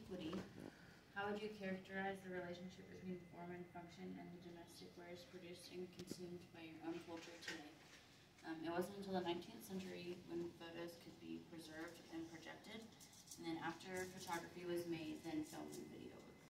antiquity, how would you characterize the relationship between form and function and the domestic wares produced and consumed by your own culture today? It wasn't until the 19th century when photos could be preserved and projected, and then after photography was made, then film and video